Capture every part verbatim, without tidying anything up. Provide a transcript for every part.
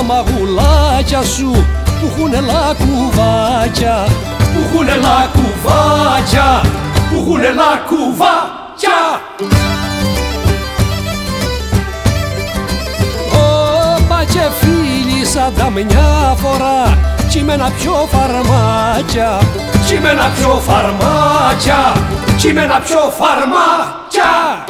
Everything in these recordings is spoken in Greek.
μαγουλάκια σου που έχουνε λακκουβάκια, που έχουνε λακκουβάκια, που έχουνε λακκουβάκια. Όπα και φίλησα τα μια φορά κι με ένα πιο φαρμάκια, κι με ένα πιο φαρμάκια, κι με ένα πιο φαρμάκια.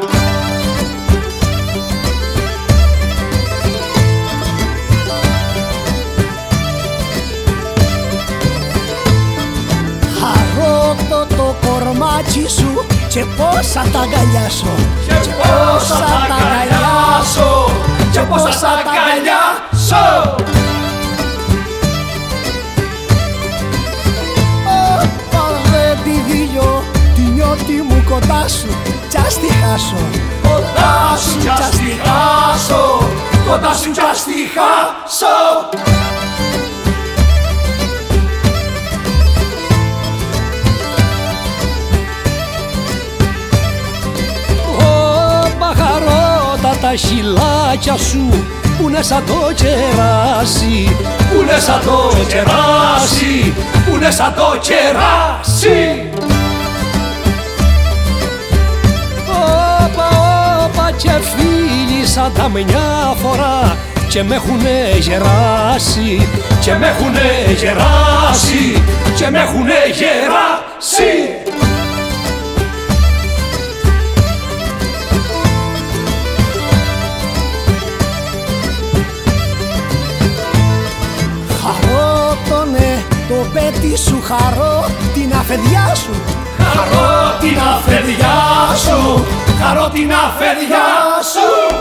Χαρότο το κορμάτσι σου και πώς θα τα αγκαλιάσω, και πώς θα τα αγκαλιάσω, και πώς θα τα αγκαλιάσω. Όπα δεν τη δίλιο τη νιώτη μου κοντά σου κι ας τη χάσω, Κοντά σου κι ας τη χάσω, κοντά σου κι ας τη χάσω. Τα χειλάκια σου πουνε σαν το κεράσι, πουνε σαν το κεράσι, πουνε σαν το κεράσι. Όπα, όπα και φίλησα τα μια φορά και με έχουνε γεράσει, και με έχουνε γεράσει, και με έχουνε γεράσει. το πέτι σου, χαρώ την αφεντιά σου, χαρώ την αφεντιά σου, χαρώ την αφεντιά σου.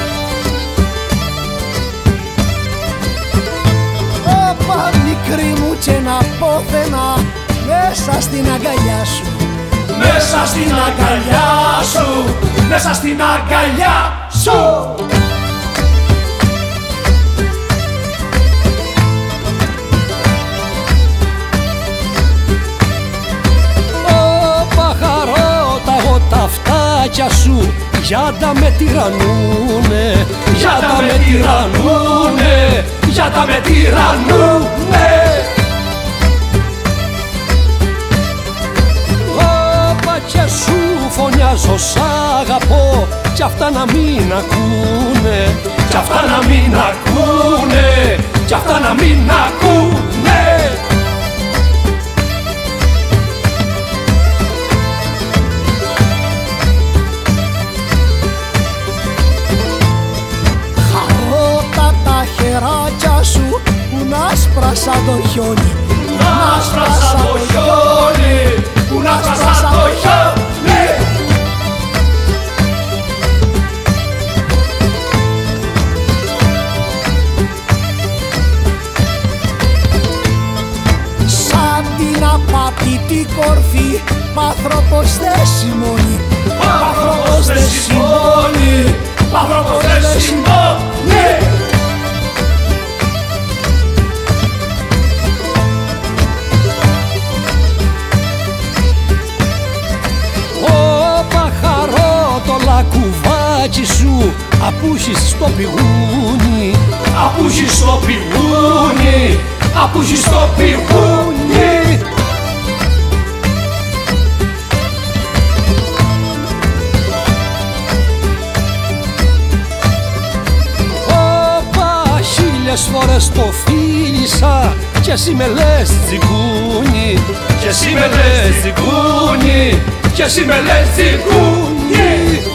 Όπα μικρή μου και να πόθαινα μέσα στην αγκαλιά σου, μέσα στην αγκαλιά σου, μέσα στην αγκαλιά σου. Τα φτάκια σου για τα με τυρανούνε, για τα με τυρανούνε, για τα με τυρανούνε. Όπα και σου φωνιάζω σ' αγαπώ κι αυτά να μην ακούνε, κι αυτά να μην ακούνε, κι αυτά να μην ακούνε. χεράκια σου που να άσπρασα το χιόνι, να άσπρασα το χιόνι, που να άσπρασα το χιόνι. Σαν την απατητή κορφή πάθροπος δεν σημώνει, πάθροπος δεν σημώνει, πάθροπος δεν σημώνει. Λακκουβάκι σου απούχεις στο πηγούνι, απούχεις στο πηγούνι, απούχεις στο πηγούνι. Όπα χίλιες φορές το φίλησα κι εσύ με λες τσιγκούνι, κι εσύ με λες τσιγκούνι, κι εσύ με λες τσιγκούνι.